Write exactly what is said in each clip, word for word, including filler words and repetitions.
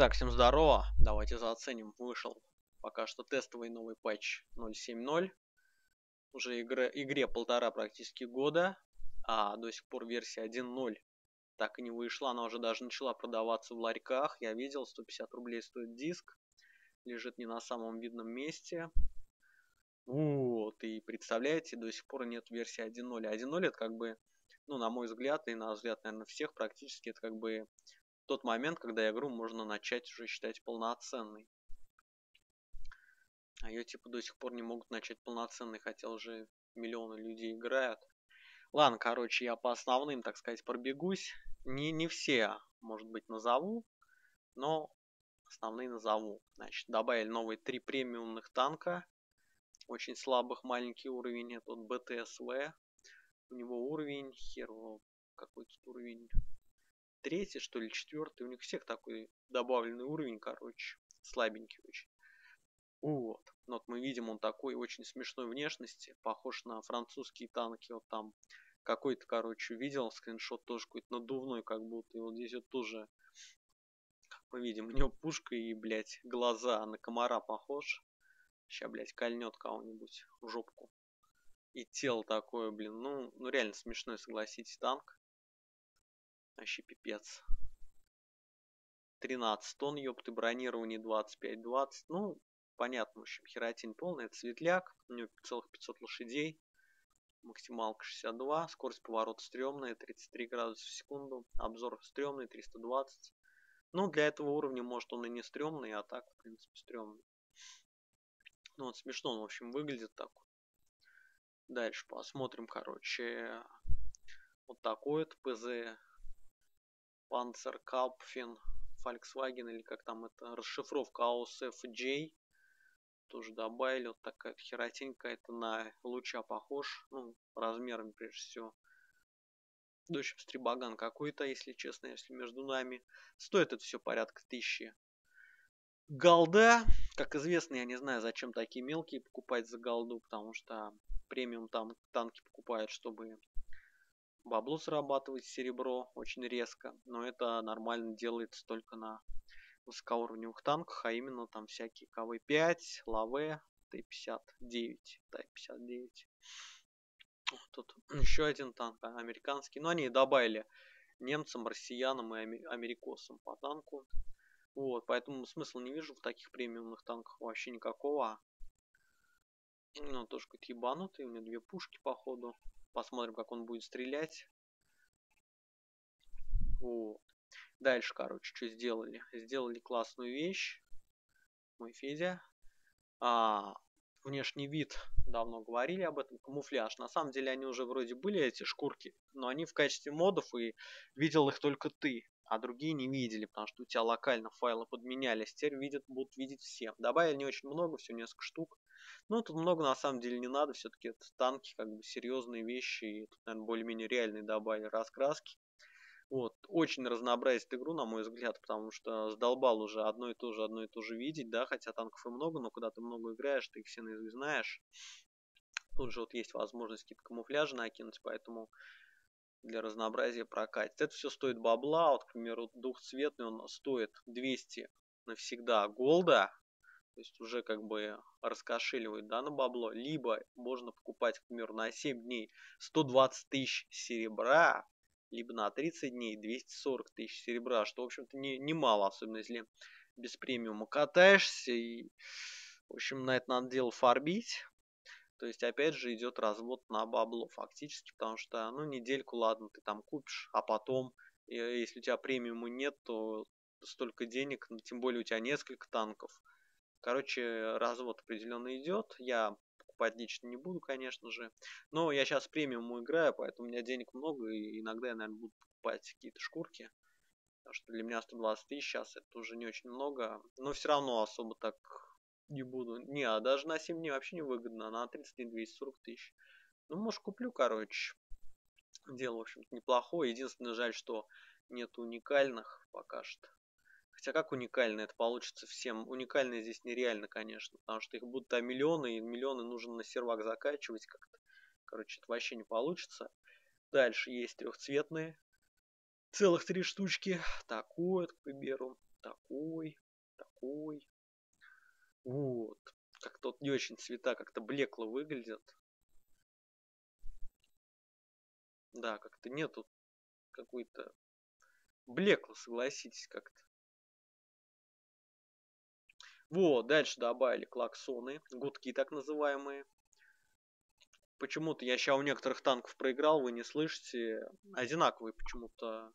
Итак, всем здорово. Давайте заценим. Вышел пока что тестовый новый патч ноль семь ноль. Уже игре, игре полтора практически года, а до сих пор версия один ноль так и не вышла. Она уже даже начала продаваться в ларьках. Я видел, сто пятьдесят рублей стоит диск. Лежит не на самом видном месте. Вот, и представляете, до сих пор нет версии один ноль. один ноль это как бы, ну, на мой взгляд, и на взгляд, наверное, всех практически, это как бы тот момент, когда игру можно начать уже считать полноценной. А ее типа до сих пор не могут начать полноценной, хотя уже миллионы людей играют. Ладно, короче, я по основным, так сказать, пробегусь. Не, не все, может быть, назову, но основные назову. Значит, добавили новые три премиумных танка. Очень слабых, маленький уровень. Это вот бэ тэ эс вэ. У него уровень, хер его, какой тут уровень. Третий, что ли, четвертый. У них всех такой добавленный уровень, короче. Слабенький очень. Вот. Вот мы видим, он такой очень смешной внешности. Похож на французские танки. Вот там какой-то, короче, видел скриншот тоже какой-то надувной, как будто. И вот здесь вот тоже, как мы видим, у него пушка и, блядь, глаза на комара похож. Сейчас, блядь, кольнет кого-нибудь в жопку. И тело такое, блин, ну, ну реально смешной, согласитесь, танк. Вообще пипец. тринадцать тонн, ёпты, бронирование двадцать пять двадцать. Ну, понятно, в общем, херотень полная. Это светляк, у него целых пятьсот лошадей. Максималка шестьдесят два, скорость поворота стрёмная, тридцать три градуса в секунду. Обзор стрёмный, триста двадцать. Ну, для этого уровня, может, он и не стрёмный, а так, в принципе, стрёмный. Ну, вот смешно он, в общем, выглядит так. Дальше посмотрим, короче. Вот такой вот пэ зэ. Panzerkampfen Volkswagen, или как там это, расшифровка эй о эс эф джей. Тоже добавили. Вот такая херотенька. Это на луча похож. Ну, размерами прежде всего. В общем, стрибоган какой-то, если честно, если между нами. Стоит это все порядка тысячи. Голда. Как известно, я не знаю, зачем такие мелкие покупать за голду, потому что премиум там танки покупают, чтобы бабло срабатывать, серебро очень резко. Но это нормально делается только на высокоуровневых танках, а именно там всякие ка вэ пять, лаве, тэ пятьдесят девять, тэ пятьдесят девять. Тут еще один танк, американский. Но они добавили немцам, россиянам и америкосам по танку. Вот, поэтому смысла не вижу в таких премиумных танках вообще никакого. Ну, тоже какой-то ебанутый. У меня две пушки, походу. Посмотрим, как он будет стрелять. Вот. Дальше, короче, что сделали? Сделали классную вещь. Мой Федя. А, внешний вид. Давно говорили об этом. Камуфляж. На самом деле они уже вроде были, эти шкурки. Но они в качестве модов, и видел их только ты. А другие не видели, потому что у тебя локально файлы подменялись. Теперь видят, будут видеть все. Добавили не очень много, всего несколько штук. Ну, тут много на самом деле не надо. Все-таки это танки, как бы серьезные вещи. И тут, наверное, более-менее реальные добавили раскраски. Вот, очень разнообразит игру, на мой взгляд, потому что сдолбал уже одно и то же, одно и то же видеть, да, хотя танков и много, но когда ты много играешь, ты их все наизусть знаешь. Тут же вот есть возможность какие-то камуфляжи накинуть, поэтому для разнообразия прокатит. Это все стоит бабла, вот, к примеру, двухцветный он стоит двести навсегда голда, то есть уже как бы раскошеливает, да, на бабло, либо можно покупать, к примеру, на семь дней сто двадцать тысяч серебра, либо на тридцать дней двести сорок тысяч серебра, что, в общем-то, не, немало, особенно если без премиума катаешься, и, в общем, на это надо дело фарбить. То есть, опять же, идет развод на бабло фактически, потому что, ну, недельку, ладно, ты там купишь, а потом, если у тебя премиума нет, то столько денег, тем более у тебя несколько танков. Короче, развод определенно идет. Я покупать лично не буду, конечно же. Но я сейчас премиум играю, поэтому у меня денег много, и иногда я, наверное, буду покупать какие-то шкурки. Потому что для меня сто двадцать тысяч сейчас это уже не очень много. Но все равно особо так не буду. Не, а даже на семь дней вообще не выгодно. На тридцать дней двести сорок тысяч. Ну, может, куплю, короче. Дело, в общем-то, неплохое. Единственное, жаль, что нет уникальных пока что. Хотя как уникально это получится всем? Уникально здесь нереально, конечно. Потому что их будут а миллионы, и миллионы нужно на сервак закачивать как-то. Короче, это вообще не получится. Дальше есть трехцветные. Целых три штучки. Такой вот, к примеру. такой, такой. Вот. Как-то вот не очень цвета, как-то блекло выглядят. Да, как-то нету какой-то блекло, согласитесь, как-то. Вот, дальше добавили клаксоны, гудки так называемые. Почему-то я сейчас у некоторых танков проиграл, вы не слышите. Одинаковые почему-то,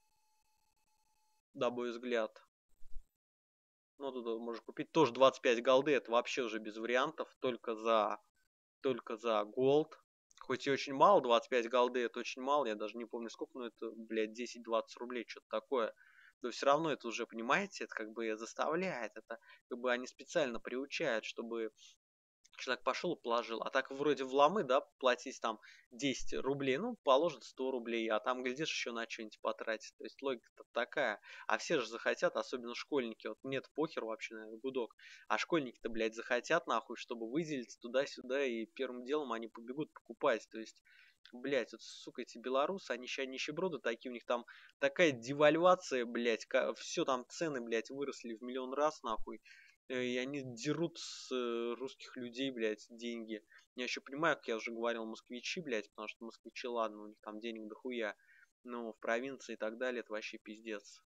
на мой взгляд. Ну, тут можно купить тоже двадцать пять голды, это вообще уже без вариантов, только за, только за голд. Хоть и очень мало, двадцать пять голды это очень мало, я даже не помню сколько, но это, блядь, десять-двадцать рублей, что-то такое. Но все равно это уже, понимаете, это как бы заставляет, это как бы они специально приучают, чтобы человек пошел и положил. А так вроде в ломы, да, платить там десять рублей, ну, положит сто рублей, а там, глядишь, еще на что-нибудь потратить. То есть логика-то такая. А все же захотят, особенно школьники. Вот нет, похер вообще на гудок. А школьники-то, блядь, захотят, нахуй, чтобы выделиться туда-сюда, и первым делом они побегут покупать. То есть блять, вот, сука, эти белорусы, они сейчас нищеброды такие, у них там такая девальвация, блять, все там цены, блять, выросли в миллион раз, нахуй. И они дерут с э, русских людей, блядь, деньги. Я еще понимаю, как я уже говорил, москвичи, блядь, потому что москвичи, ладно, у них там денег дохуя. Но в провинции и так далее, это вообще пиздец.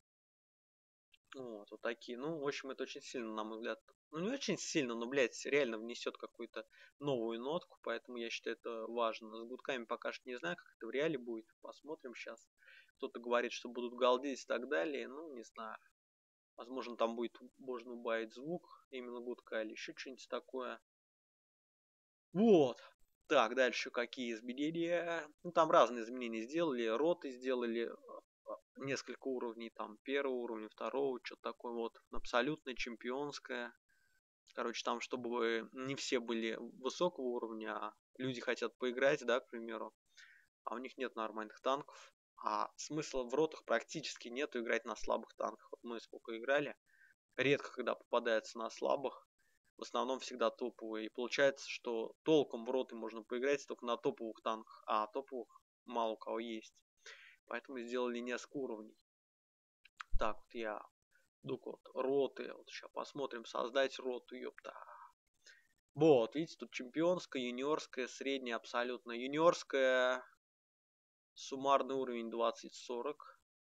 Вот, вот такие. Ну, в общем, это очень сильно, на мой взгляд. Ну, не очень сильно, но, блядь, реально внесет какую-то новую нотку, поэтому я считаю это важно. С гудками пока что не знаю, как это в реале будет. Посмотрим сейчас. Кто-то говорит, что будут галдить и так далее. Ну, не знаю. Возможно, там будет, можно убавить звук, именно гудка или еще что-нибудь такое. Вот. Так, дальше какие изменения? Ну, там разные изменения сделали. Роты сделали несколько уровней. Там первого уровня, второго, что-то такое вот. Абсолютно чемпионское. Короче, там, чтобы не все были высокого уровня, а люди хотят поиграть, да, к примеру. А у них нет нормальных танков. А смысла в ротах практически нету играть на слабых танках. Вот мы сколько играли. Редко когда попадается на слабых. В основном всегда топовые. И получается, что толком в роты можно поиграть только на топовых танках. А топовых мало у кого есть. Поэтому сделали несколько уровней. Так, вот я дук вот роты. Вот сейчас посмотрим. Создать роту, ёпта. Вот, видите, тут чемпионская, юниорская, средняя абсолютно. Юниорская суммарный уровень двадцать сорок.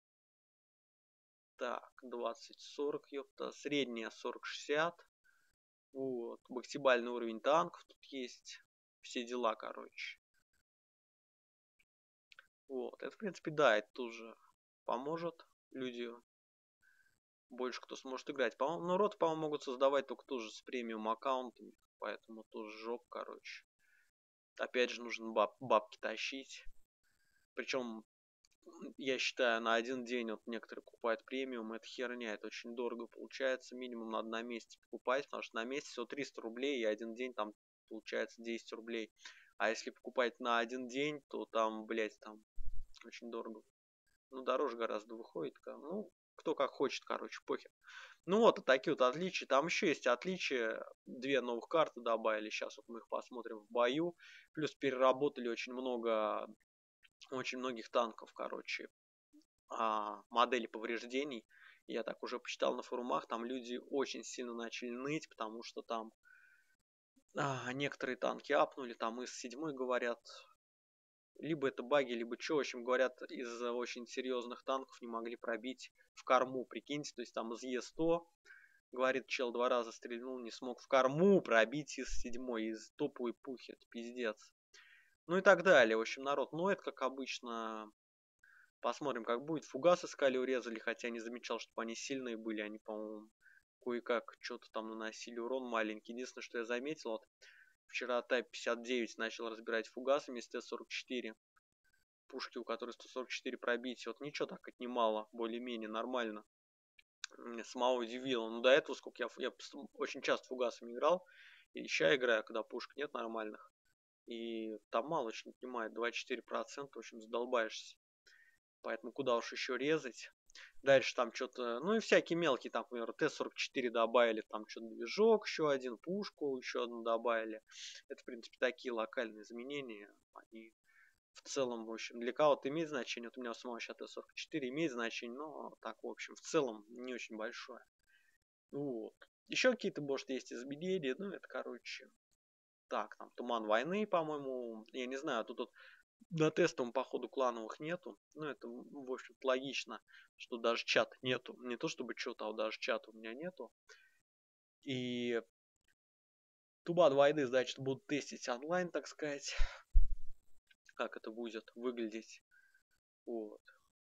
Так, двадцать сорок, ёпта. Средняя сорок шестьдесят. Вот. Максимальный уровень танков тут есть. Все дела, короче. Вот. Это, в принципе, да, это тоже поможет. Люди больше кто сможет играть. По-моему, ну, рот, по-моему, могут создавать только тоже с премиум аккаунтами. Поэтому тоже жоп, короче. Опять же, нужно баб бабки тащить. Причем, я считаю, на один день вот некоторые покупают премиум, это херня, это очень дорого получается, минимум надо на месяц покупать, потому что на месяц всего триста рублей, и один день там получается десять рублей. А если покупать на один день, то там, блять, там очень дорого. Ну, дороже гораздо выходит. Ну, кто как хочет, короче, похер. Ну вот, и такие вот отличия. Там еще есть отличия. Две новых карты добавили. Сейчас вот мы их посмотрим в бою. Плюс переработали очень много, очень многих танков, короче, а, модели повреждений. Я так уже почитал на форумах. Там люди очень сильно начали ныть, потому что там а, некоторые танки апнули. Там из седьмой говорят, либо это баги, либо что, в общем, говорят, из очень серьезных танков не могли пробить в корму, прикиньте, то есть там из Е сто, говорит, чел два раза стрельнул, не смог в корму пробить из седьмой, из топовой пухи, это пиздец. Ну и так далее, в общем, народ ноет, как обычно, посмотрим, как будет. Фугасы скали урезали, хотя не замечал, чтобы они сильные были, они, по-моему, кое-как что-то там наносили урон маленький. Единственное, что я заметил, вот вчера Тайп пятьдесят девять начал разбирать фугасами с Т сорок четыре. Пушки, у которой сто сорок четыре пробития. Вот ничего так отнимало, более-менее нормально. Меня самого удивило. Но до этого, сколько я, я очень часто фугасами играл, и сейчас играю, когда пушек нет нормальных. И там мало очень отнимает, двадцать четыре процента, в общем, задолбаешься. Поэтому куда уж еще резать. Дальше там что-то, ну и всякие мелкие, там, например, Т сорок четыре добавили, там что-то движок, еще один, пушку еще одну добавили. Это, в принципе, такие локальные изменения. Они В целом, в общем, для кого-то имеет значение. Вот у меня у самого сейчас Т сорок четыре имеет значение, но так, в общем, в целом не очень большое. Вот. Еще какие-то, может, есть изменения, ну, это, короче, так, там, Туман войны, по-моему, я не знаю, тут, тут на тестовом, походу, клановых нету, ну, это, в общем, логично, что даже чата нету, не то чтобы что-то, а даже чата у меня нету, и Туман войны, значит, будут тестить онлайн, так сказать, как это будет выглядеть, вот.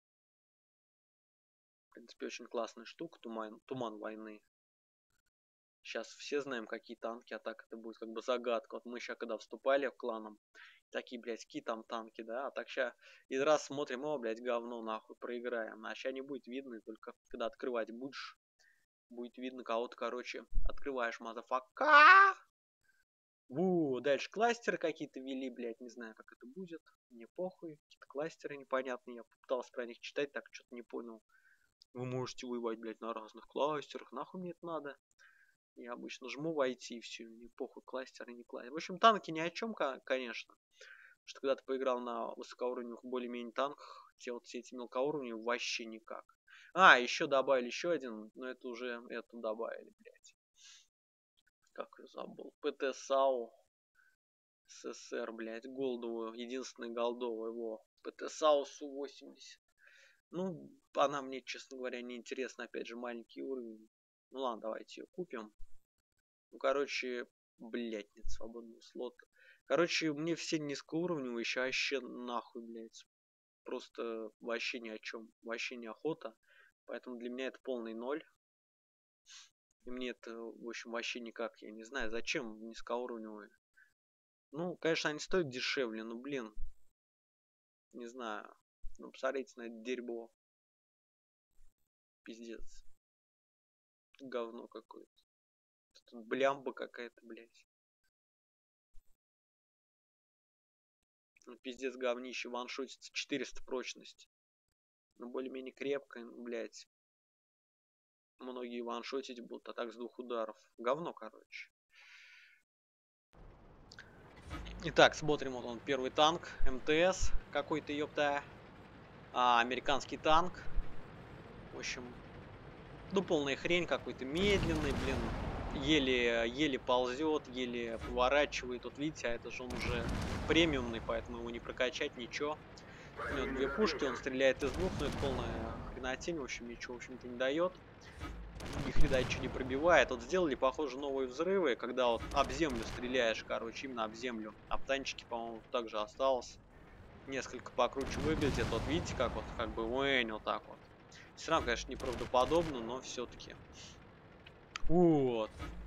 В принципе, очень классная штука, Туман, Туман войны. Сейчас все знаем, какие танки, а так это будет как бы загадка. Вот мы сейчас, когда вступали в кланом, такие, блядь, какие там танки, да, а так сейчас и раз смотрим, о, блядь, говно, нахуй, проиграем. А сейчас не будет видно, только когда открывать будешь, будет видно кого-то, короче, открываешь, мазафака. Ву, дальше кластеры какие-то ввели, блядь, не знаю, как это будет, мне похуй, какие-то кластеры непонятные, я попытался про них читать, так что-то не понял. Вы можете воевать, блядь, на разных кластерах, нахуй мне это надо? Я обычно жму войти и все, мне похуй, кластер и не кластер. В общем, танки ни о чем, конечно. Потому что когда ты поиграл на высокоуровневых более-менее танках, те вот все эти мелкоуровневые вообще никак. А, еще добавили еще один, но это уже, это добавили, блядь. Как я забыл. ПТ САУ. СССР, блядь, голдовую, единственный голдовый его. ПТ САУ Су восемьдесят. Ну, она мне, честно говоря, не интересна, опять же, маленький уровень. Ну ладно, давайте ее купим. Ну, короче, блядь, нет свободного слота. Короче, мне все низкоуровневые еще вообще нахуй, блядь. Просто вообще ни о чем. Вообще не охота. Поэтому для меня это полный ноль. И мне это, в общем, вообще никак, я не знаю, зачем низкоуровневые. Ну, конечно, они стоят дешевле, но, блин, не знаю. Ну, посмотрите на это дерьмо. Пиздец. Говно какое-то. Тут блямба какая-то, блядь. Ну, пиздец, говнище, ваншотится четыреста прочности. Ну, более-менее крепкая, ну, блядь. Многие ваншотить будут, а так с двух ударов. Говно, короче. Итак, смотрим, вот он, первый танк, МТС какой-то, ёпта. А, американский танк. В общем, ну, полная хрень, какой-то медленный, блин. Еле, еле ползет, еле поворачивает. Вот видите, а это же он уже премиумный, поэтому его не прокачать, ничего. У него две пушки, он стреляет из двух, но это полная хренотень, в общем, ничего, в общем-то, не дает. Ни хрена ничего не пробивает. Вот сделали, похоже, новые взрывы, когда вот об землю стреляешь, короче, именно об землю. Об танчики, по-моему, также осталось. Несколько покруче выглядит. Вот видите, как вот, как бы, уэнь, вот так вот. Все равно, конечно, неправдоподобно, но все-таки. Вот.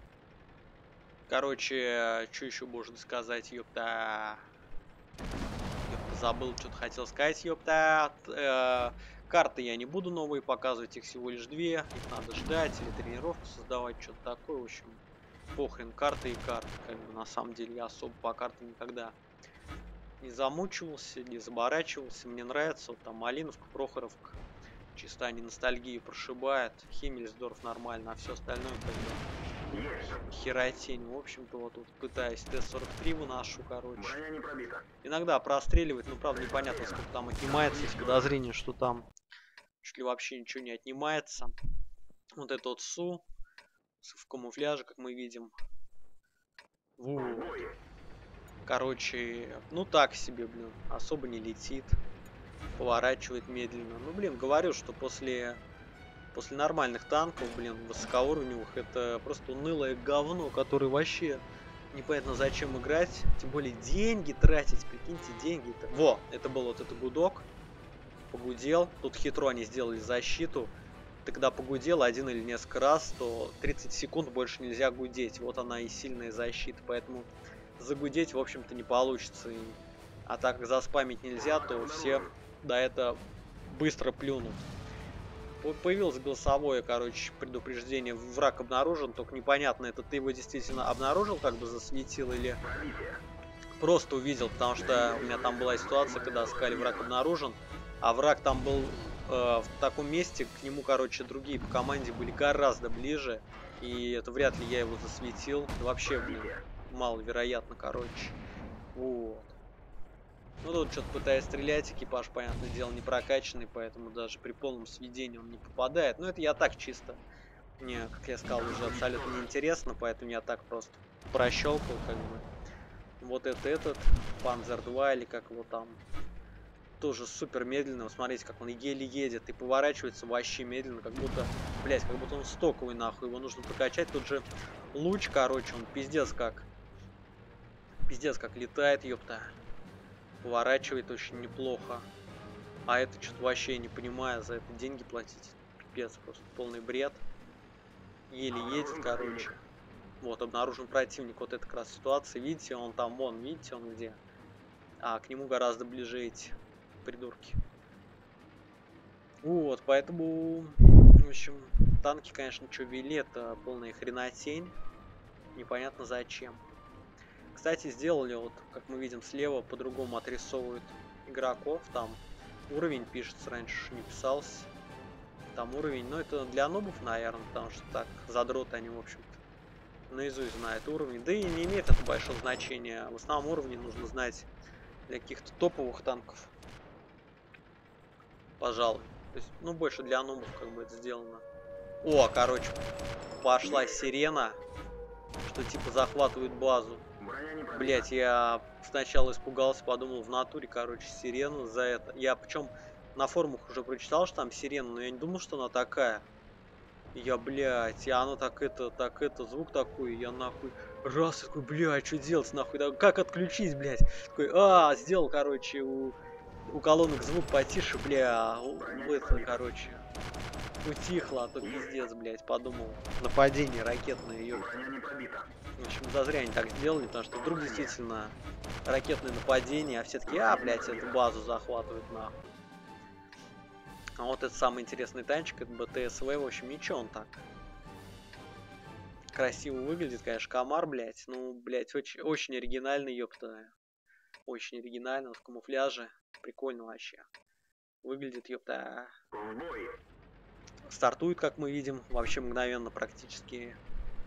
Короче, что еще можно сказать, ёпта. Ёпта, забыл, что-то хотел сказать, ёпта. Э, карты я не буду новые показывать, их всего лишь две. Их надо ждать или тренировку создавать, что-то такое. В общем, похрен, карты и карты. Как бы, на самом деле, я особо по картам никогда не замучивался, не заморачивался. Мне нравится, вот там Малиновка, Прохоровка. Чисто они ностальгию прошибают. Химмельсдорф нормально, а все остальное как бы херотень. В общем-то, вот тут пытаюсь Т сорок три выношу, короче. Иногда простреливать, но правда непонятно, сколько там отнимается. Есть подозрение, что там чуть ли вообще ничего не отнимается. Вот это вот Су в камуфляже, как мы видим. Вот. Короче, ну так себе, блин, особо не летит. Поворачивает медленно. Ну, блин, говорю, что после, после нормальных танков, блин, высокоуровневых, это просто унылое говно, которое вообще непонятно зачем играть. Тем более деньги тратить, прикиньте, деньги. -то. Во, это был вот этот гудок. Погудел. Тут хитро они сделали защиту. Ты когда погудел один или несколько раз, то тридцать секунд больше нельзя гудеть. Вот она и сильная защита. Поэтому загудеть, в общем-то, не получится. И... А так как заспамить нельзя, то все... Да, это быстро плюнут. Появилось голосовое, короче, предупреждение. Враг обнаружен, только непонятно, это ты его действительно обнаружил, как бы засветил, или просто увидел, потому что у меня там была ситуация, когда сказали враг обнаружен, а враг там был э, в таком месте, к нему, короче, другие по команде были гораздо ближе, и это вряд ли я его засветил. Вообще, блин, маловероятно, короче. Вот. Ну тут что-то пытаясь стрелять, экипаж, понятное дело, не прокачанный, поэтому даже при полном сведении он не попадает. Но это я так чисто. Мне, как я сказал, уже абсолютно неинтересно, поэтому я так просто прощелкал, как бы. Вот это этот, Панзер два или как его там. Тоже супер медленно. Смотрите, как он еле едет и поворачивается вообще медленно, как будто, блять, как будто он стоковый нахуй. Его нужно прокачать. Тут же луч, короче, он пиздец как. Пиздец как летает, ёпта. Поворачивает очень неплохо. А это что-то вообще я не понимаю, за это деньги платить. Пипец, просто полный бред. Еле едет, короче. Вот, обнаружен противник. Вот это как раз ситуация. Видите, он там, вон, видите, он где? А к нему гораздо ближе эти придурки. Вот, поэтому, в общем, танки, конечно, что вели, это полная хренотень. Непонятно зачем. Кстати, сделали, вот, как мы видим слева, по-другому отрисовывают игроков. Там уровень пишется, раньше не писался. Там уровень, но это для нубов, наверное, потому что так, задроты они, в общем-то, наизусть знают уровни. Да и не имеет это большого значения. В основном уровни нужно знать для каких-то топовых танков. Пожалуй. То есть, ну, больше для нубов как бы это сделано. О, короче, пошла сирена, что типа захватывает базу. Блять, я сначала испугался, подумал, в натуре, короче, сирена за это. Я причем на форумах уже прочитал, что там сирена, но я не думал, что она такая. Я, блядь, и она так это, так это, звук такой, я нахуй, раз, такой, блядь, что делать, нахуй, да, как отключить, блядь, такой, а, сделал, короче, у, у колонок звук потише, бля, у, это, короче, утихло, а то пиздец, блядь, подумал, нападение ракетное, ее. В общем, зазря они так сделали, потому что вдруг действительно ракетное нападение, а все таки, а, блядь, эту базу захватывают, нахуй. А вот это самый интересный танчик, это бэ тэ эс вэ, в общем, ничего он так. Красиво выглядит, конечно, комар, блядь. Ну, блядь, очень, очень оригинальный, ёпта. Очень оригинально, в камуфляже. Прикольно вообще. Выглядит, ёпта. Стартует, как мы видим, вообще мгновенно практически.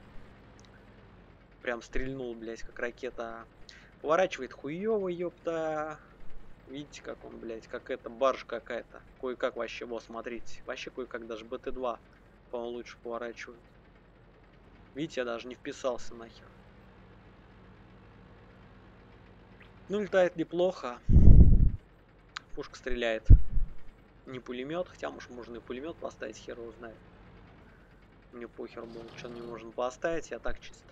Прям стрельнул, блядь, как ракета. Поворачивает хуёво, ёпта. Видите, как он, блядь, как это, баржа какая-то. Кое-как вообще, вот, смотрите. Вообще кое-как даже бэ тэ два, по-моему, лучше поворачивает. Видите, я даже не вписался нахер. Ну, летает неплохо. Пушка стреляет. Не пулемет, хотя, может, можно и пулемет поставить, хер его знает. Мне похер было, что не можно поставить, я так чисто.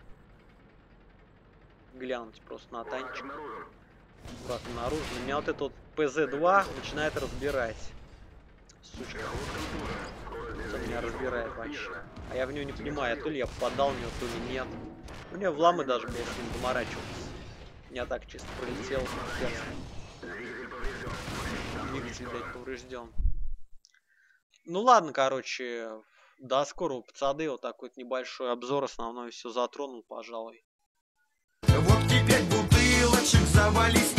Глянуть просто на танчик. Враг обнаружен. У меня вот этот вот пэ зэ два начинает разбирать. Сучка. Он меня разбирает вообще. А я в него не понимаю, то ли я попадал в него, то ли нет. У меня в ламы даже было с ним заморачиваться. Я так чисто пролетел. Двигатель, блядь, поврежден. Ну ладно, короче. До скорого, пацаны. Вот такой вот небольшой обзор. Основной все затронул, пожалуй. Вот теперь бутылочек завались.